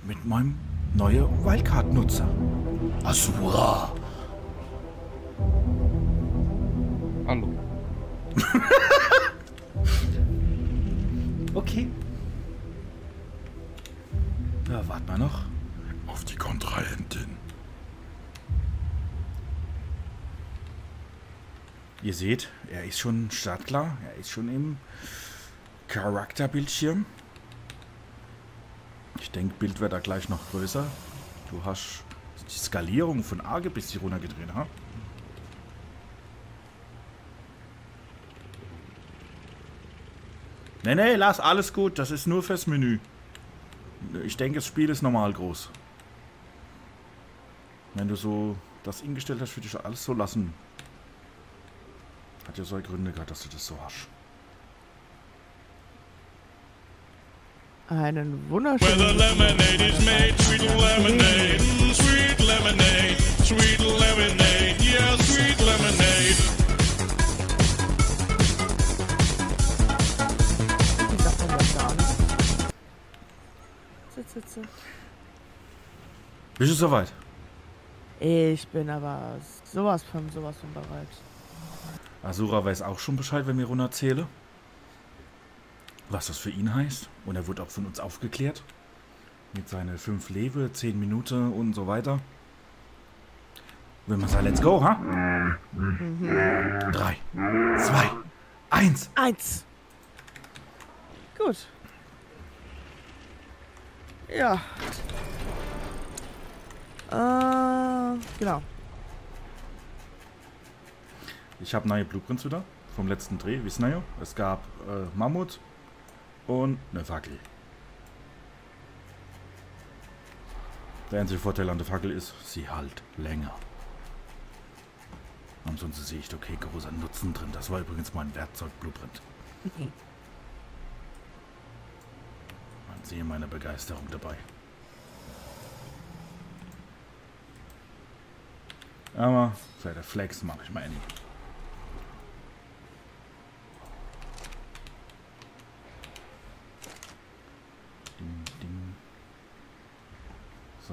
mit meinem neuen Wildcard-Nutzer. Asura. Hallo. Okay. Ja, warten wir noch auf die Kontrahentin. Ihr seht, er ist schon startklar. Er ist schon im Charakterbildschirm. Ich denke, Bild wird da gleich noch größer. Du hast die Skalierung von A ein bisschen runtergedreht, ha? Nee, lass, alles gut. Das ist nur fürs Menü. Ich denke, das Spiel ist normal groß. Wenn du so das eingestellt hast, würde ich alles so lassen. Hat ja so Gründe gehabt, dass du das so hast. Einen wunderschönen Where the lemonade is made, sweet lemonade, sweet lemonade, sweet lemonade, yeah, sweet lemonade. Ich sag mal das gar nicht. Sitze. Bist du soweit? Ich bin aber sowas von bereit. Asura weiß auch schon Bescheid, wenn wir runterzählen. Was das für ihn heißt. Und er wurde auch von uns aufgeklärt. Mit seinen 5 Leben, 10 Minuten und so weiter. Wenn man sagt, let's go, ha? 3, 2, 1. 1. Gut. Ja. Genau. Ich habe neue Blueprints wieder. Vom letzten Dreh, wissen wir ja. Es gab Mammut und eine Fackel. Der einzige Vorteil an der Fackel ist, sie halt länger. Ansonsten sehe ich, okay, großer Nutzen drin. Das war übrigens mein Werkzeug-Blueprint. Man sehe meine Begeisterung dabei. Aber für der Flex mache ich mal nicht. Ding, ding. So.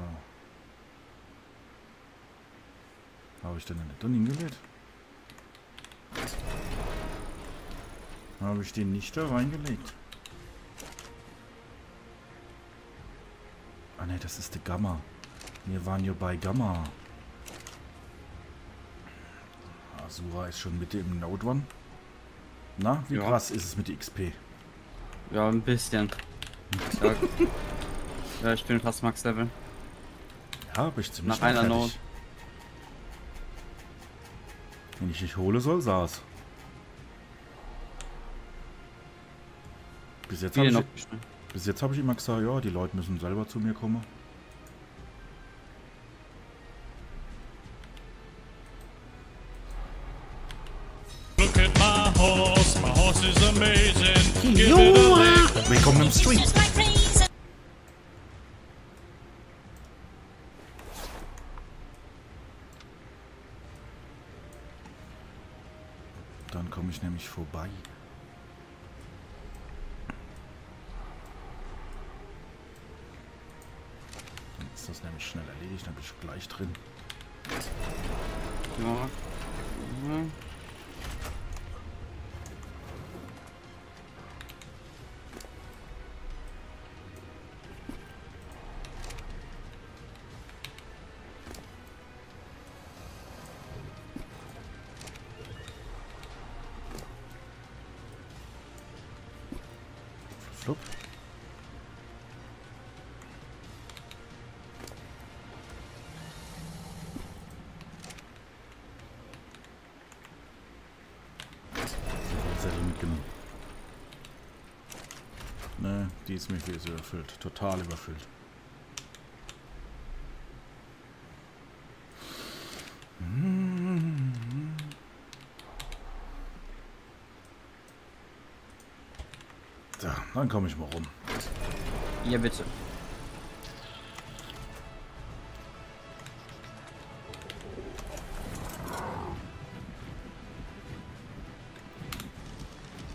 Habe ich denn nicht drin hingelegt? Habe ich den nicht da reingelegt? Ah ne, das ist der Gamma. Wir waren ja bei Gamma. Asura ist schon Mitte im Node One. Na, wie krass ist es mit der XP? Ja, ein bisschen. Ja, ich bin fast Max Level. Ja, aber ich ziemlich Nach einer fertig. Node. Wenn ich nicht hole soll, saß. Bis jetzt habe ich immer gesagt, ja, die Leute müssen selber zu mir kommen. Look at my horse is amazing. Give it a lick. Willkommen im Stream. Dann komme ich nämlich vorbei. Dann ist das nämlich schnell erledigt, dann bin ich gleich drin. Ja. Mhm. Flupp. Zettel mitgenommen. Ne, die ist mir viel zu überfüllt. Total überfüllt. So, dann komme ich mal rum. Ja, bitte.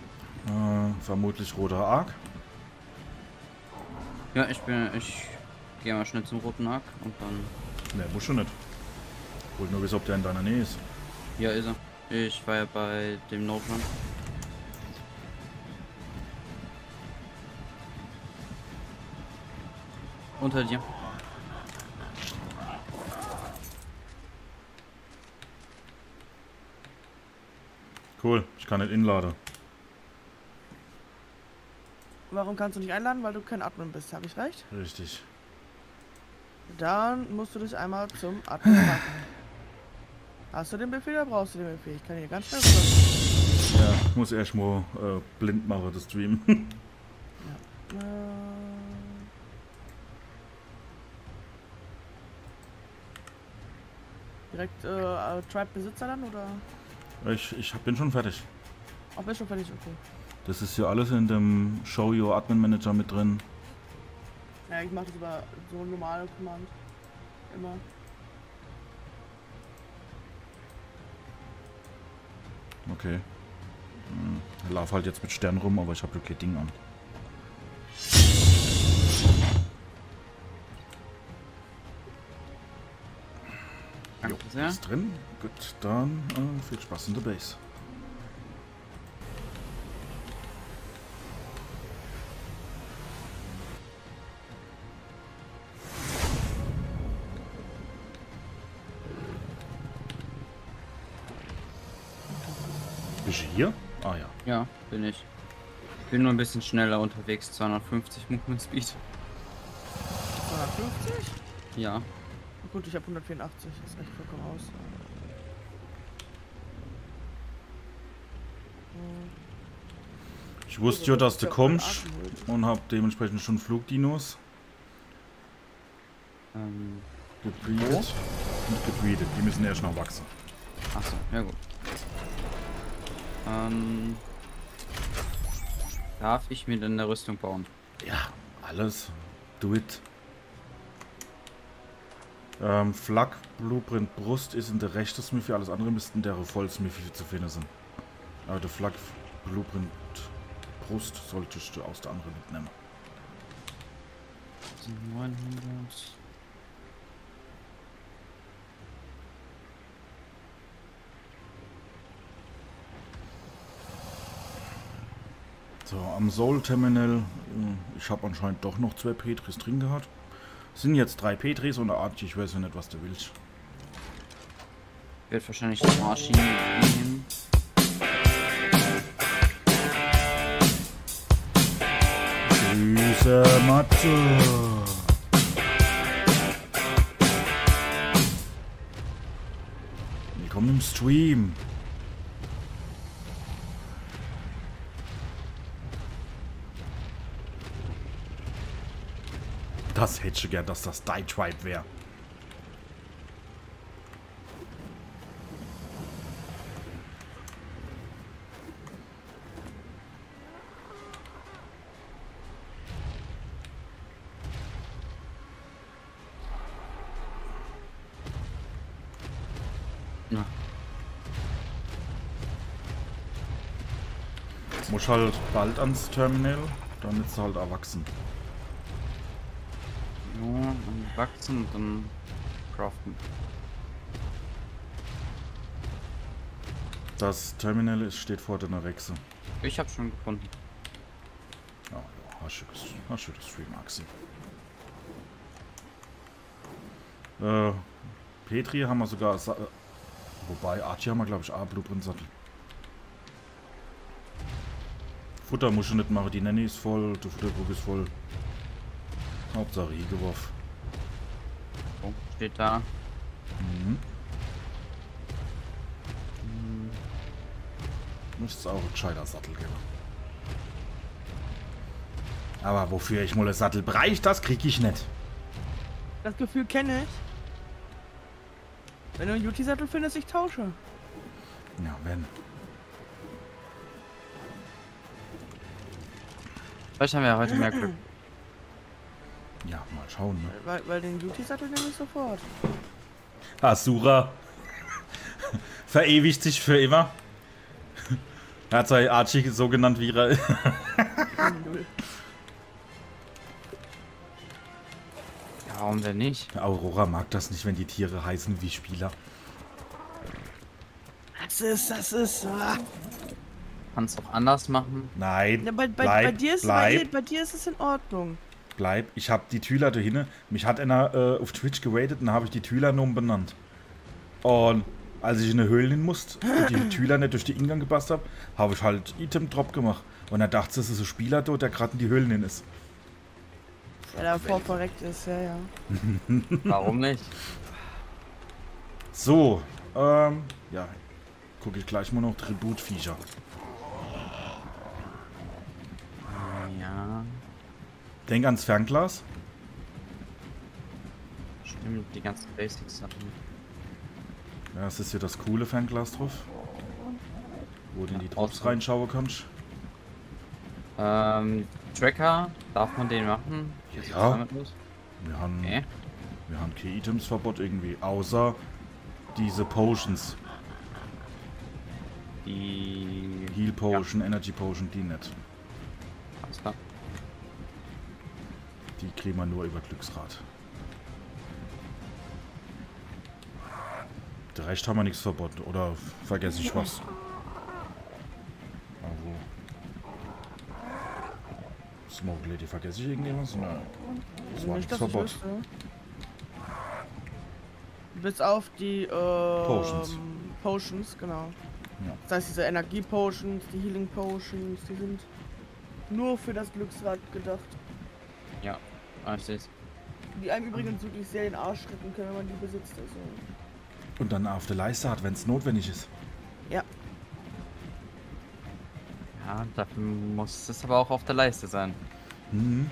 Vermutlich roter Arc. Ja, gehen wir schnell zum roten Hack und dann. Ne, muss schon nicht. Ich wollte nur wissen, ob der in deiner Nähe ist. Ja, ist er. Ich war ja bei dem Notman. Unter dir. Cool, ich kann nicht inladen. Warum kannst du nicht einladen? Weil du kein Admin bist, habe ich recht? Richtig. Dann musst du dich einmal zum Admin machen. Hast du den Befehl oder brauchst du den Befehl? Ich kann hier ganz schnell rüber. Ja, ich muss erst mal blind machen, das Stream. Ja. Direkt Tribe-Besitzer dann oder? Ich bin schon fertig. Ach, bist schon fertig, okay. Das ist ja alles in dem Show Your Admin Manager mit drin. Ja, ich mache das über so ein normale Command. Immer. Okay. Ich laufe halt jetzt mit Stern rum, aber ich habe kein Ding an. Danke sehr. Ist drin. Gut, dann viel Spaß in der Base. Bist du hier? Ah ja. Ja, bin ich. Bin nur ein bisschen schneller unterwegs, 250 Movement Speed. 250? Ja. Gut, ich habe 184, das reicht vollkommen aus. Ich wusste ja, dass du kommst und habe dementsprechend schon Flugdinos gebreedet und gebreedet. Die müssen erst noch wachsen. Achso, ja gut. Darf ich mir denn eine Rüstung bauen? Ja, alles. Do it. Flak, Blueprint, Brust ist in der rechten Smithy, alles andere müssten der Voll-Smithy zu finden sein. Aber der Flak, Blueprint, Brust solltest du aus der anderen mitnehmen. 900. So, am Soul Terminal, ich habe anscheinend doch noch 2 Petris drin gehabt. Sind jetzt 3 Petris und eine Archie, ich weiß ja nicht, was du willst. Wird wahrscheinlich die Archie nehmen. Süße Matze. Willkommen im Stream. Das hätte ich gern, dass das Die Tribe wäre. Ja. Muss halt bald ans Terminal, dann ist es halt erwachsen. Ja, dann wachsen und dann craften. Das Terminal steht vor der Rexe. Ich habe schon gefunden. Ja, hast du das Stream, Axi. Petri haben wir sogar, wobei Archie haben wir glaube ich auch Blueprint-Sattel. Futter muss ich nicht machen, die Nanny ist voll, der Futterkrug ist voll. Hauptsache geworfen. Oh, steht da. Mhm. Müsste es auch ein gescheiter Sattel geben. Aber wofür ich mal einen Sattel brauche, das krieg ich nicht. Das Gefühl kenne ich. Wenn du einen Yuti-Sattel findest, ich tausche. Ja, wenn. Vielleicht haben wir ja heute mehr Glück. Ja, mal schauen, ne? Weil den Yuti-Sattel nehme ich sofort. Asura verewigt sich für immer. Er hat sein Archie so genannt, wie er. Ja, Warum denn nicht? Aurora mag das nicht, wenn die Tiere heißen wie Spieler. Das ist. Kannst auch anders machen. Nein, Ja, bei bleib, dir ist bei dir ist es in Ordnung. bleib. Ich habe die Tüler da hinten. Mich hat einer auf Twitch geratet und da habe ich die Tüler nur benannt. Und als ich in eine Höhle hin musste und die Tüler nicht durch den Eingang gepasst habe ich halt Item Drop gemacht. Und er dachte, das ist ein Spieler dort, der gerade in die Höhlen hin ist. Weil er verreckt ist, ja. Warum nicht? So, ja. Gucke ich gleich mal noch Tributviecher. Ja, Denk ans Fernglas. stimmt, die ganzen Basics-Sachen. Ja, das ist hier das coole Fernglas drauf. Wo du in die Ja, Drops awesome. reinschauen kannst. Tracker, darf man den machen? Wie sieht's Ja. damit aus? Wir haben, Okay. wir haben kein Items-Verbot irgendwie. Außer diese Potions. Die... Heal Potion, Energy Potion, die nicht. Alles klar. Die kriegen wir nur über Glücksrad. Der Recht haben wir nichts verboten. Oder vergesse ich was? Also. Smoke Lady, vergesse ich irgendwas? Nein. Das war Nicht, nichts dass ich Verbot. wüsste. Bis auf die Potions, genau. Ja. Das heißt, diese Energie-Potions, die Healing-Potions, die sind nur für das Glücksrad gedacht. Ja, ich sehe es. Die einem übrigens wirklich sehr den Arsch retten können, wenn man die besitzt. Also. Und dann auf der Leiste hat, wenn es notwendig ist. Ja. Ja, dafür muss es aber auch auf der Leiste sein. Mhm.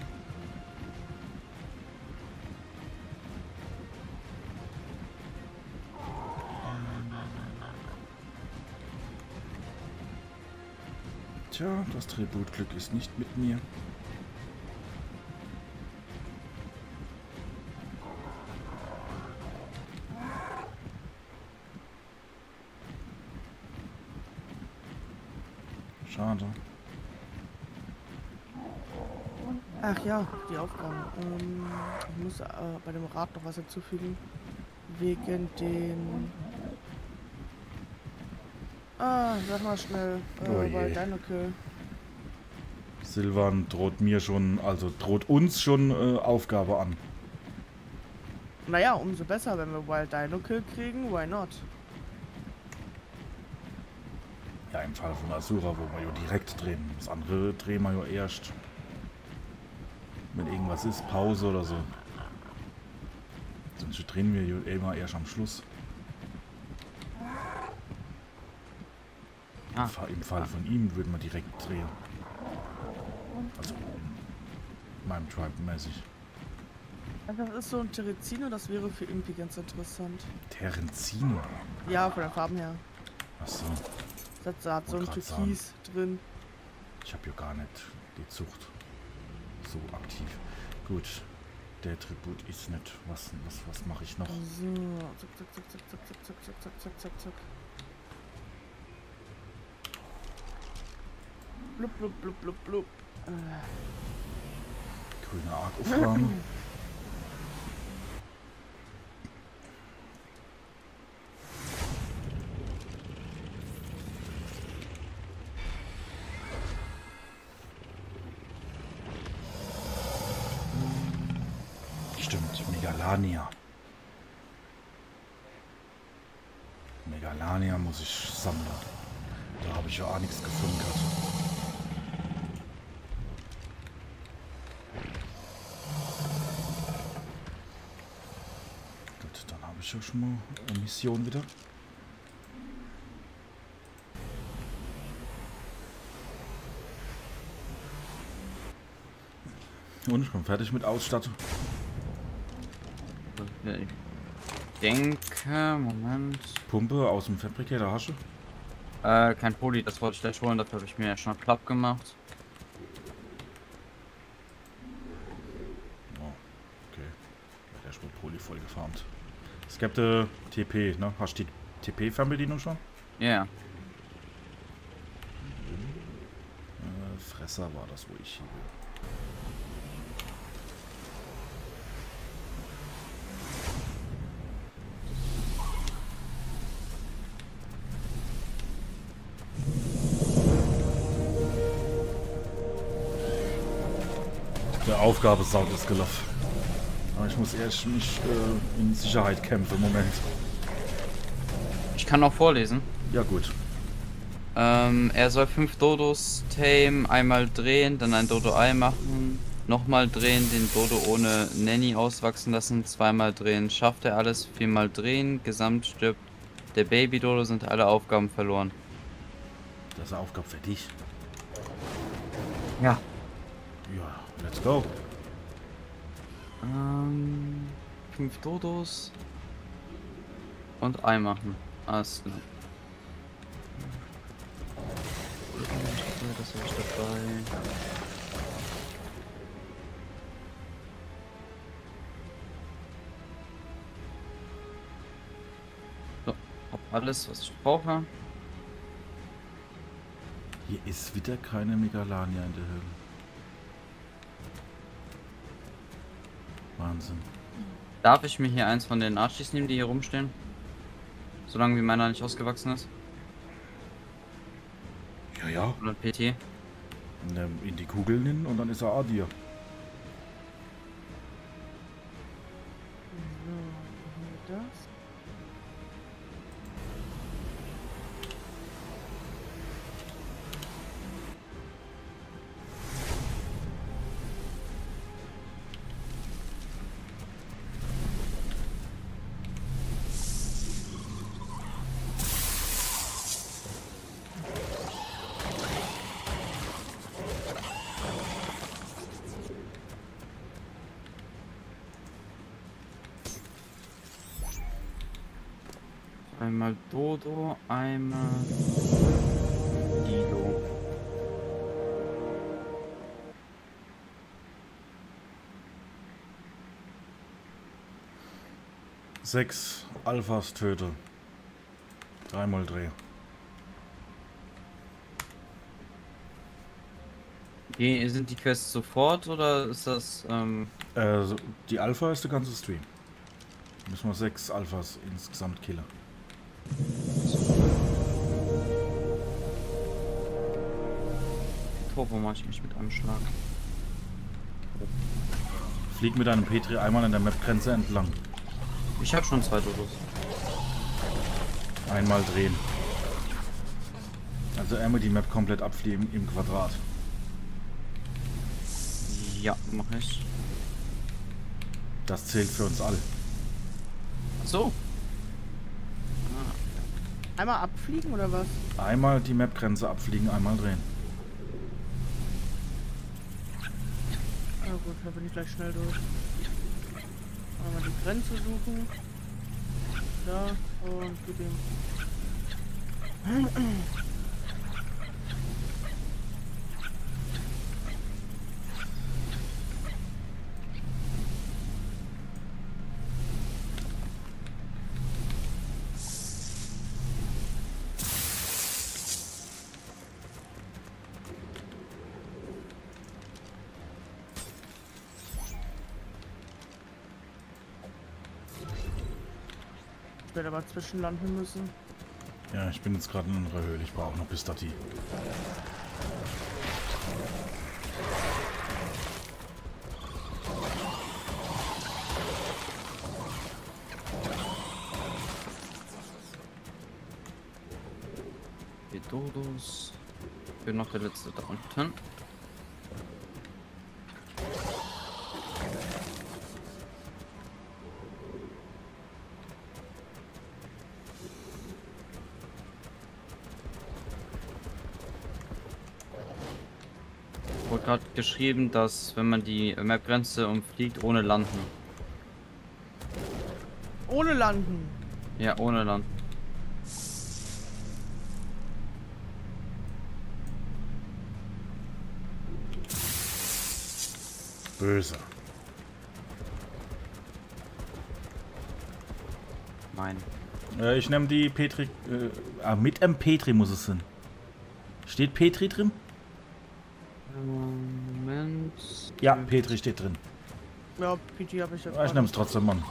Tja, das Tributglück ist nicht mit mir. Schade. Ach ja, die Aufgaben. Ich muss bei dem Rad noch was hinzufügen. Wegen den... sag mal schnell. Oh je. Weil Dinokill. Silvan droht mir schon, also droht uns schon Aufgabe an. Naja, umso besser, wenn wir Wild Dino Kill kriegen, why not? Ja, im Fall von Asura, wo wir ja direkt drehen. Das andere drehen wir ja erst. Wenn irgendwas ist, Pause oder so. Sonst drehen wir ja immer erst am Schluss. Ah, Im Fall von ihm würden wir direkt drehen. Also in meinem Tribe mäßig. Also das ist so ein Terezino, das wäre für Impi ganz interessant. Terenzino. Ja, von der Farben her. Achso, Das hat so ein Wollte grad Türkis drin. ich habe ja gar nicht die Zucht so aktiv. Gut, der Tribut ist nicht. Was mache ich noch? So, zack, zack, zack, zack, zack, zack, zack, zack, zack, zack, zack. Blub, blub, blub, blub, blub. Grüne Arc-Aufgaben. Stimmt, Megalania. Megalania muss ich sammeln. Da habe ich ja auch nichts gefunden gehabt. Gut, dann habe ich ja schon mal eine Mission wieder. Und ich bin fertig mit Ausstattung. ich denke, Moment. Pumpe aus dem Fabricator hast du? Kein Poli, das wollte ich gleich holen, dafür habe ich mir ja schon platt gemacht. Oh, okay. Ja, der ist wohl Poli voll gefarmt. Es gibt TP, ne? Hast du die TP-Fernbedienung schon? Ja. Fresser war das, wo ich hier will. Der Aufgabesaut ist gelaufen. Aber ich muss erst mich in Sicherheit kämpfen im Moment. Ich kann auch vorlesen. Ja gut. Er soll 5 Dodos tame, einmal drehen, dann ein Dodo-Ei machen, nochmal drehen, den Dodo ohne Nanny auswachsen lassen, zweimal drehen. Schafft er alles, 4-mal drehen, gesamt stirbt der Baby-Dodo, sind alle Aufgaben verloren. Das ist eine Aufgabe für dich. Ja. Ja, let's go. 5 Dodos und Ei machen. Alles klar. Das habe ich dabei. So, hab alles, was ich brauche. Hier ist wieder keine Megalania in der Höhle. Wahnsinn. Darf ich mir hier eins von den Archis nehmen, die hier rumstehen? Solange wie meiner nicht ausgewachsen ist? Ja, ja. Oder PT? In die Kugeln hin und dann ist er dir. So, machen wir das. Einmal Dodo, einmal Dido. Sechs Alphas töte. 3-mal Dreh. Sind die Quests sofort oder ist das Die Alpha ist der ganze Stream. Müssen wir 6 Alphas insgesamt killen. Turbo mache ich mich mit einem Schlag? Flieg mit einem Petri einmal an der Map-Grenze entlang. Ich habe schon 2 Dodos. Einmal drehen. Also einmal die Map komplett abfliegen im Quadrat. Ja, mache ich. Das zählt für uns alle. So. Einmal abfliegen oder was? Einmal die Map-Grenze abfliegen, einmal drehen. Na gut, da bin ich gleich schnell durch. Einmal die Grenze suchen. Da und gib ihm. Ich werde aber zwischenlanden müssen. Ja, ich bin jetzt gerade in unserer Höhle. Ich brauche noch bis dahin. Die Dodos. Ich bin noch der letzte da unten. Wurde gerade geschrieben, dass wenn man die Map-Grenze umfliegt, ohne landen. Ohne landen. Ja, ohne landen. Böse. Mein. Ich nehme die Petri. Mit einem Petri muss es sein. Steht Petri drin? Moment. Ja, Petri steht drin. Ja, PT habe ich jetzt. Ich nehme es trotzdem an.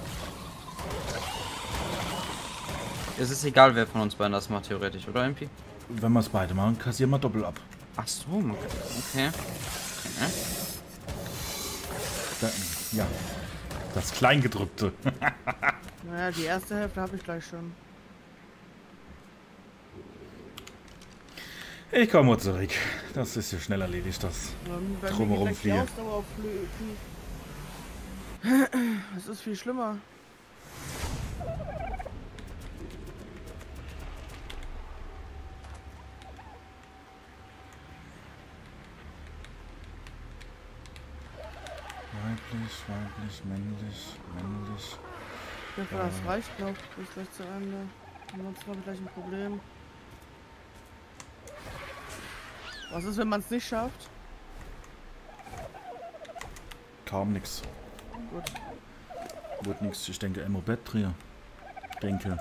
Es ist egal, wer von uns beiden das macht, theoretisch, oder, MP? Wenn wir es beide machen, kassieren wir doppelt ab. Ach so, okay. Okay. Ja, das Kleingedruckte. Naja, die erste Hälfte habe ich gleich schon. Ich komme mal zurück. Das ist ja schnell erledigt, das Bei mir drumherum geht gleich die fliegen. Ausdauer auf Das ist viel schlimmer. Weiblich, männlich. Ich hoffe, das reicht noch bis gleich zu Ende. Ansonsten habe ich gleich ein Problem. Was ist, wenn man es nicht schafft? Kaum nix. Gut. Wird nix. Ich denke, Bett-Trier. Denke.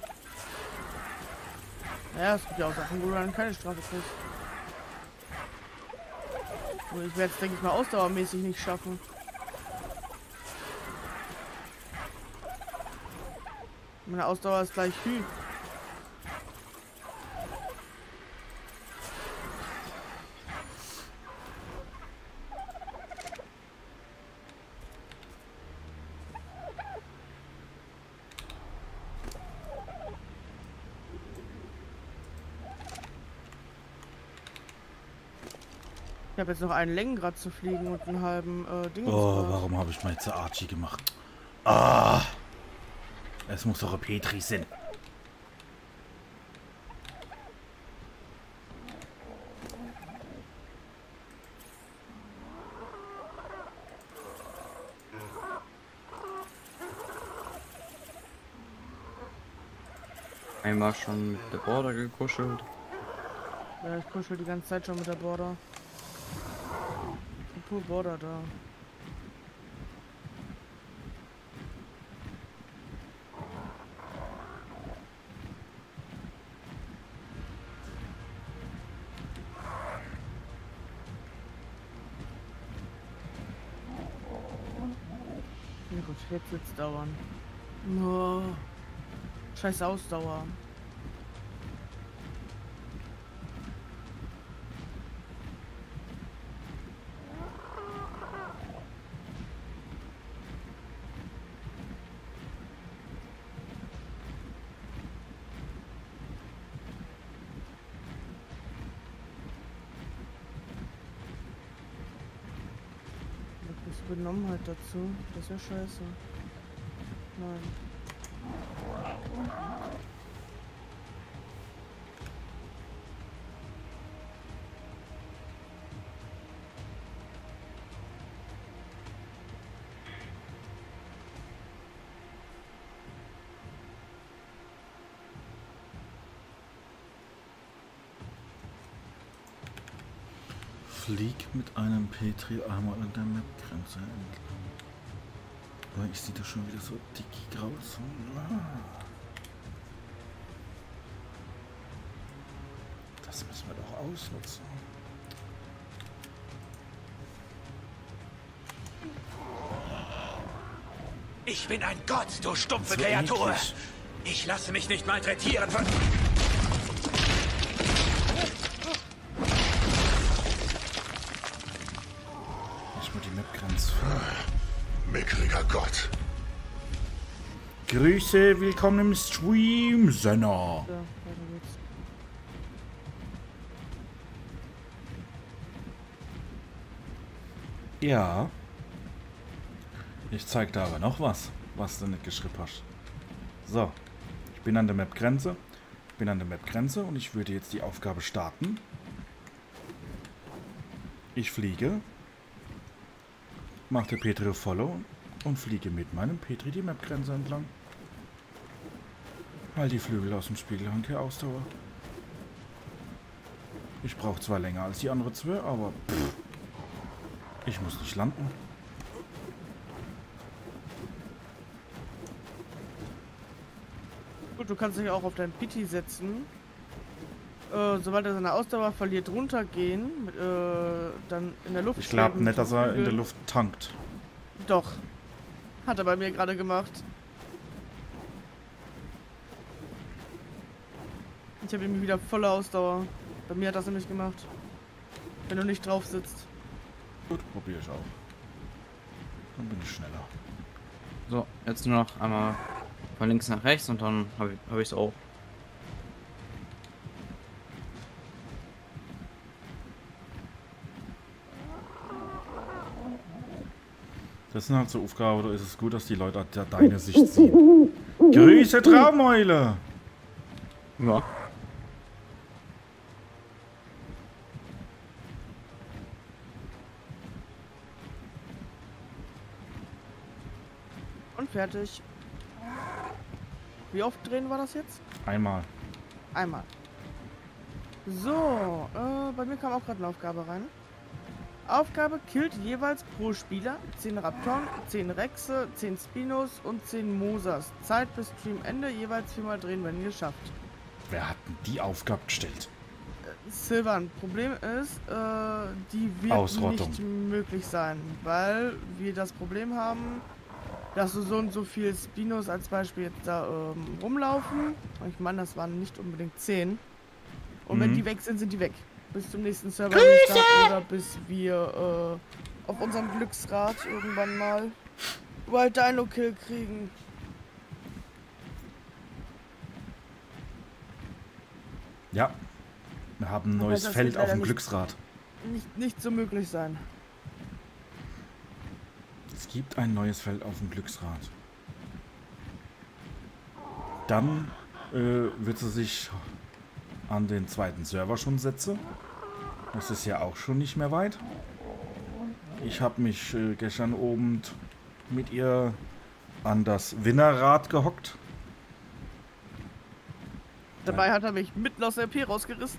Ja, es gibt ja auch Sachen, wo du dann keine Strafe kriegst. Und ich werde es, denke ich mal, ausdauermäßig nicht schaffen. Meine Ausdauer ist gleich Hü. Ich habe jetzt noch einen Längengrad zu fliegen und einen halben Dingens. Oh, warum habe ich mal jetzt Archie gemacht? Ah! Es muss doch ein Petri sein. Einmal schon mit der Border gekuschelt. Ja, ich kuschel die ganze Zeit schon mit der Border. Pur Border da. Ja gut, jetzt wird's dauern. Oh, scheiß Ausdauer. Benommenheit dazu. Das ist ja scheiße. Nein. Flieg mit einem Petri einmal an der Map-Grenze entlang. Aber ich sehe da schon wieder so dicki Grauzonen. Das müssen wir doch ausnutzen. Ich bin ein Gott, du stumpfe So Kreatur. eklig. Ich lasse mich nicht malträtieren von... Ich muss die Map-Grenze. Mickriger Gott. Grüße, willkommen im Stream, Senna. Ja, weiter geht's. Ja. Ich zeig da aber noch was du nicht geschrieben hast. So. Ich bin an der Map-Grenze. Und ich würde jetzt die Aufgabe starten. Ich fliege. Mache der Petri Follow und fliege mit meinem Petri die Map-Grenze entlang. Weil die Flügel aus dem Spiegel haben keine Ausdauer. Ich brauche zwar länger als die anderen zwei, aber pff, ich muss nicht landen. Gut, du kannst dich auch auf deinen Pity setzen. Sobald er seine Ausdauer verliert, runtergehen. Dann in der Luft. Ich glaube schweben nicht, dass er in Flügel. der Luft tankt. Doch. Hat er bei mir gerade gemacht. Ich habe irgendwie wieder volle Ausdauer. Bei mir hat das nämlich gemacht. Wenn du nicht drauf sitzt. Gut, probiere ich auch. Dann bin ich schneller. So, jetzt nur noch einmal von links nach rechts und dann hab ich es auch. Das sind halt so Aufgaben, da ist es gut, dass die Leute deine Sicht sehen. Grüße Traumeule! Ja. Und fertig. Wie oft drehen war das jetzt? Einmal. Einmal. So, bei mir kam auch gerade eine Aufgabe rein. Aufgabe killt jeweils pro Spieler 10 Raptoren, 10 Rexe, 10 Spinos und 10 Mosas. Zeit bis Streamende jeweils 4-mal drehen, wenn ihr es schafft. Wer hat denn die Aufgabe gestellt? Silvan, Problem ist, die wird Ausrottung. nicht möglich sein, weil wir das Problem haben, dass so und so viel Spinos als Beispiel jetzt da rumlaufen. Ich meine, das waren nicht unbedingt 10. Und wenn die weg sind, sind die weg. Bis zum nächsten Server oder bis wir auf unserem Glücksrad irgendwann mal Wild Dino Kill kriegen. Ja. Wir haben ein Aber neues das Feld wird auf leider dem nicht- Glücksrad. Nicht so möglich sein. Es gibt ein neues Feld auf dem Glücksrad. Dann wird sie sich an den zweiten Server schon setzen. Das ist ja auch schon nicht mehr weit. Ich habe mich gestern Abend mit ihr an das Winnerrad gehockt. Dabei hat er mich mitten aus der RP rausgerissen.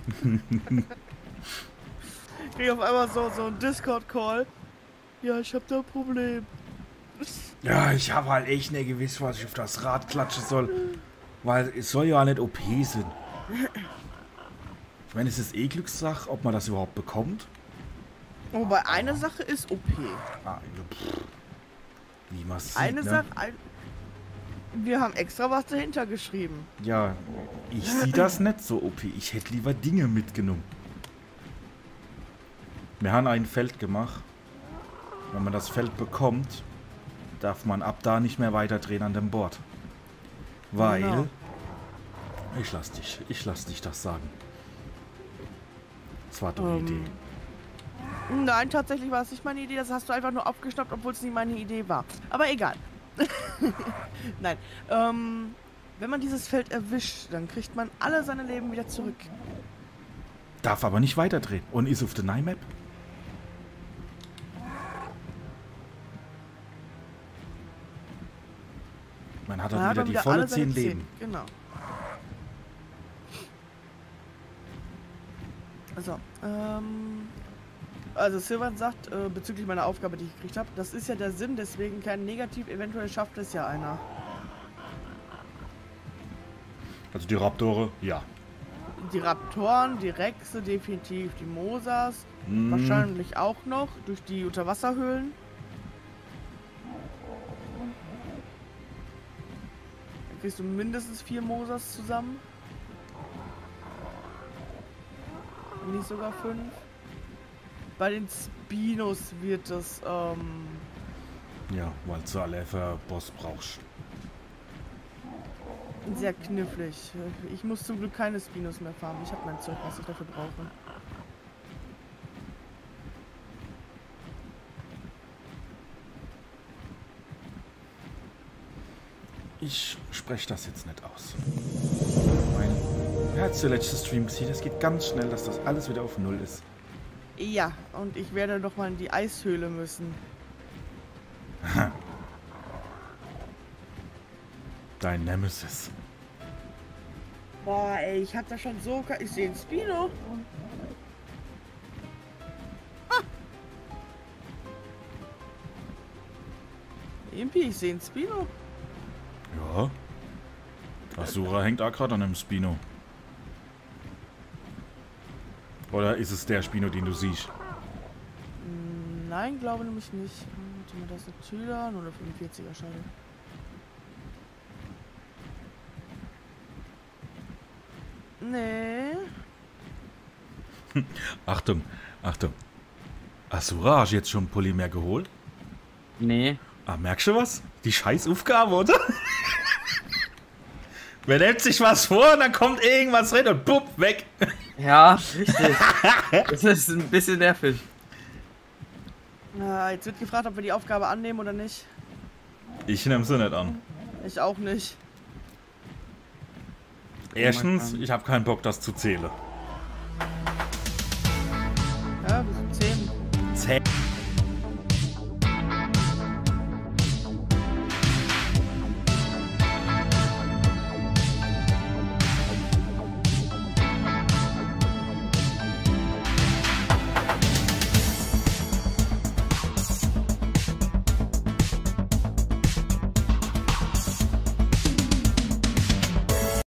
Krieg auf einmal so einen Discord-Call. Ja, ich hab da ein Problem. Ja, ich habe halt echt nicht gewusst, was ich auf das Rad klatschen soll. Weil es soll ja nicht OP sein. Ich meine, es ist eh Glückssache, ob man das überhaupt bekommt. Wobei eine Sache ist OP. Ah, pff. Wie man sieht, Eine ne? Sache, wir haben extra was dahinter geschrieben. Ja, ich sehe das nicht so OP. Ich hätte lieber Dinge mitgenommen. Wir haben ein Feld gemacht. Wenn man das Feld bekommt, darf man ab da nicht mehr weiter drehen an dem Board. Weil... Genau. Ich lass dich das sagen. Das war doch die Idee. Nein, tatsächlich war es nicht meine Idee. Das hast du einfach nur aufgeschnappt, obwohl es nicht meine Idee war. Aber egal. Nein. Wenn man dieses Feld erwischt, dann kriegt man alle seine Leben wieder zurück. Darf aber nicht weiterdrehen. Und ist auf der Nightmap? Man hat Dann dann hat wieder man die wieder volle alle seine 10 Leben. Genau. So, also Silvan sagt, bezüglich meiner Aufgabe, die ich gekriegt habe, das ist ja der Sinn, deswegen kein Negativ, eventuell schafft es ja einer. Also die Raptore, ja. Die Raptoren, die Rexe, definitiv die Mosas, wahrscheinlich auch noch durch die Unterwasserhöhlen. Dann kriegst du mindestens 4 Mosas zusammen. Wenn nicht sogar 5. Bei den Spinos wird es, Ja, weil du alle für Boss brauchst. sehr knifflig. Ich muss zum Glück keine Spinos mehr farmen. Ich habe mein Zeug, was ich dafür brauche. Ich spreche das jetzt nicht aus. Wer hat zuletzt Stream gesehen? Das geht ganz schnell, dass das alles wieder auf Null ist. Ja, und ich werde noch mal in die Eishöhle müssen. Dein Nemesis. Boah, ey, ich hab da schon so... Ich sehe einen Spino. Ah. Impi, ich sehe einen Spino. Ja. Asura hängt auch gerade an einem Spino. Oder ist es der Spino, den du siehst? Nein, glaube nämlich nicht. Warte mal, das ist eine Tüder, nur eine 45er, schade. Nee. Achtung, Achtung. Asura, hast du jetzt schon Polymer geholt? Nee, Ah, merkst du was? Die Scheißaufgabe, oder? Wer nimmt sich was vor und dann kommt irgendwas rein und bupp, weg. Ja, richtig. Das ist ein bisschen nervig. Jetzt wird gefragt, ob wir die Aufgabe annehmen oder nicht. Ich nehme sie nicht an. Ich auch nicht. Erstens, ich habe keinen Bock, das zu zählen.